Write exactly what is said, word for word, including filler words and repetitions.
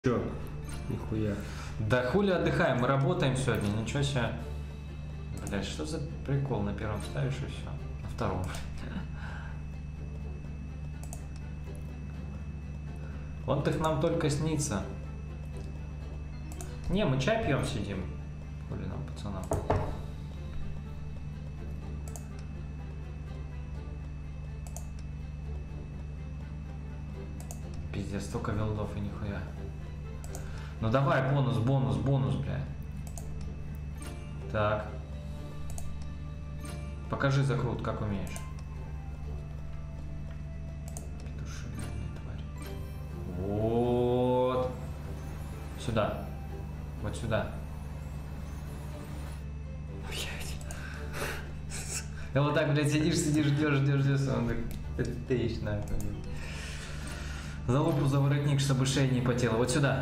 Чё? Нихуя. Да хули отдыхаем, мы работаем сегодня, ничего себе. Блять, что за прикол, на первом ставишь и все, на втором. Он-то нам только снится. Не, мы чай пьем, сидим. Хули нам, пацанам. Пиздец, столько вилдов и нихуя. Ну давай, бонус, бонус, бонус, блядь. Так. Покажи закрут, как умеешь. Петушиная тварь. Вот. Сюда. Вот сюда. Блядь. И вот так, блядь, сидишь, сидишь, ждешь, ждешь, ждешь. Он так, ты нахуй. За лупу, за воротник, чтобы шея не потела. Вот сюда.